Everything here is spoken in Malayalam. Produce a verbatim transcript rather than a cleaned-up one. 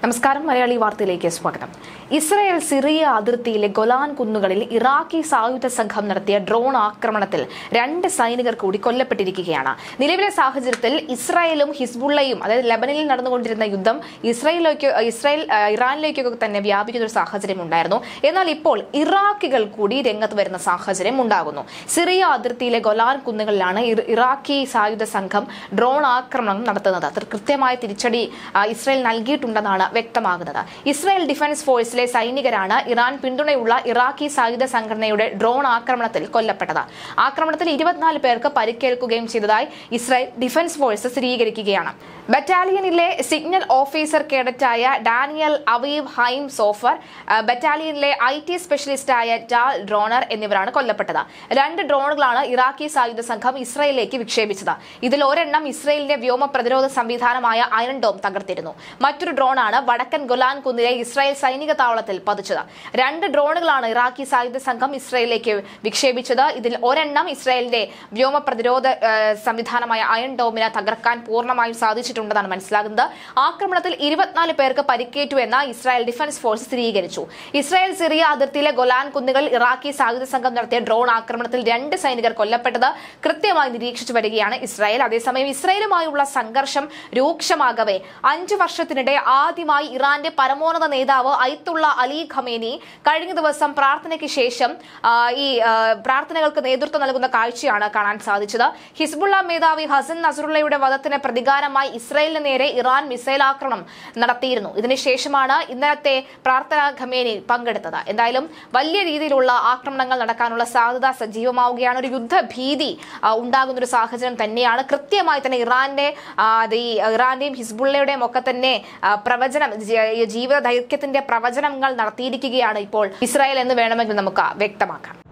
നമസ്കാരം. മലയാളി വാർത്തയിലേക്ക് സ്വാഗതം. ഇസ്രായേൽ സിറിയ അതിർത്തിയിലെ ഗൊലാൻ കുന്നുകളിൽ ഇറാഖി സായുധ സംഘം നടത്തിയ ഡ്രോൺ ആക്രമണത്തിൽ രണ്ട് സൈനികർ കൂടി കൊല്ലപ്പെട്ടിരിക്കുകയാണ്. നിലവിലെ സാഹചര്യത്തിൽ ഇസ്രായേലും ഹിസ്ബുള്ളയും അതായത് ലെബനനിൽ നടന്നുകൊണ്ടിരുന്ന യുദ്ധം ഇസ്രായേലിലേക്ക് ഇസ്രായേൽ ഇറാനിലേക്കൊക്കെ തന്നെ വ്യാപിക്കുന്ന ഒരു സാഹചര്യം ഉണ്ടായിരുന്നു. എന്നാൽ ഇപ്പോൾ ഇറാഖികൾ കൂടി രംഗത്ത് വരുന്ന സാഹചര്യം ഉണ്ടാകുന്നു. സിറിയ അതിർത്തിയിലെ ഗൊലാൻ കുന്നുകളിലാണ് ഇറാഖി സായുധ സംഘം ഡ്രോൺ ആക്രമണം നടത്തുന്നത്. കൃത്യമായ തിരിച്ചടി ഇസ്രായേൽ നൽകിയിട്ടുണ്ടെന്നാണ് വ്യക്തമാകുന്നത്. ഇസ്രായേൽ ഡിഫൻസ് ഫോഴ്സിലെ സൈനികരാണ് ഇറാൻ പിന്തുണയുള്ള ഇറാഖി സായുധ സംഘടനയുടെ ഡ്രോൺ ആക്രമണത്തിൽ കൊല്ലപ്പെട്ടത്. ആക്രമണത്തിൽ ഇരുപത്തിനാല് പേർക്ക് പരിക്കേൽക്കുകയും ചെയ്തതായി ഇസ്രായേൽ ഡിഫൻസ് ഫോഴ്സ് സ്ഥിരീകരിക്കുകയാണ്. ബറ്റാലിയനിലെ സിഗ്നൽ ഓഫീസർ കേഡറ്റായ ഡാനിയൽ അവീവ് ഹൈം സോഫർ, ബറ്റാലിയനിലെ ഐ ടി സ്പെഷ്യലിസ്റ്റായ ജാൽ ഡ്രോണർ എന്നിവരാണ് കൊല്ലപ്പെട്ടത്. രണ്ട് ഡ്രോണുകളാണ് ഇറാഖി സായുധ സംഘം ഇസ്രായേലിലേക്ക് വിക്ഷേപിച്ചത്. ഇതിൽ ഒരെണ്ണം ഇസ്രായേലിന്റെ വ്യോമ പ്രതിരോധ സംവിധാനമായ അയൺ ഡോം തകർത്തിരുന്നു. മറ്റൊരു ഡ്രോണാണ് വടക്കൻ ഗൊലാൻ കുന്നിലെ ഇസ്രായേൽ സൈനിക താവളത്തിൽ പതിച്ചത്. രണ്ട് ഡ്രോണുകളാണ് ഇറാഖി സായുധ സംഘം ഇസ്രായേലിലേക്ക് വിക്ഷേപിച്ചത്. ഇതിൽ ഒരെണ്ണം ഇസ്രായേലിന്റെ വ്യോമ പ്രതിരോധ സംവിധാനമായ അയൺ ഡോമിനെ തകർക്കാൻ പൂർണ്ണമായും സാധിച്ചിട്ടുണ്ടെന്നാണ് മനസ്സിലാകുന്നത്. ആക്രമണത്തിൽ ഇരുപത്തിനാല് പേർക്ക് പരിക്കേറ്റു എന്ന് ഇസ്രായേൽ ഡിഫൻസ് ഫോഴ്സ് സ്ഥിരീകരിച്ചു. ഇസ്രായേൽ സിറിയ അതിർത്തിയിലെ ഗൊലാൻ കുന്നുകളിൽ ഇറാഖി സായുധ സംഘം നടത്തിയ ഡ്രോൺ ആക്രമണത്തിൽ രണ്ട് സൈനികർ കൊല്ലപ്പെട്ടത് കൃത്യമായി നിരീക്ഷിച്ചു വരികയാണ് ഇസ്രായേൽ. അതേസമയം ഇസ്രായേലുമായുള്ള സംഘർഷം രൂക്ഷമാകവേ അഞ്ചു വർഷത്തിനിടെ ആദ്യമായി ഇറാന്റെ പരമോന്നത നേതാവ് അയത്തുള്ള അലി ഖമേനി കഴിഞ്ഞ ദിവസം പ്രാർത്ഥനയ്ക്ക് ശേഷം ഈ പ്രാർത്ഥനകൾക്ക് നേതൃത്വം നൽകുന്ന കാഴ്ചയാണ് കാണാൻ സാധിച്ചത്. ഹിസ്ബുള്ള മേധാവി ഹസൻ നസറുള്ളയുടെ വധത്തിന് പ്രതികാരമായി ഇസ്രായേലിന് നേരെ ഇറാൻ മിസൈൽ ആക്രമണം നടത്തിയിരുന്നു. ഇതിനുശേഷമാണ് ഇന്നലത്തെ പ്രാർത്ഥന ഖമേനി പങ്കെടുത്തത്. എന്തായാലും വലിയ രീതിയിലുള്ള ആക്രമണങ്ങൾ നടക്കാനുള്ള സാധ്യത സജീവമാവുകയാണ്. ഒരു യുദ്ധഭീതി ഉണ്ടാകുന്ന ഒരു സാഹചര്യം തന്നെയാണ്. കൃത്യമായി തന്നെ ഇറാന്റെ ഇറാന്റെയും ഹിസ്ബുള്ളയുടെയും ഒക്കെ തന്നെ പ്രവചനം, ജീവിത ദൈർഘ്യത്തിന്റെ പ്രവചനങ്ങൾ നടത്തിയിരിക്കുകയാണ് ഇപ്പോൾ ഇസ്രായേൽ എന്ന് വേണമെങ്കിൽ നമുക്ക് വ്യക്തമാക്കാം.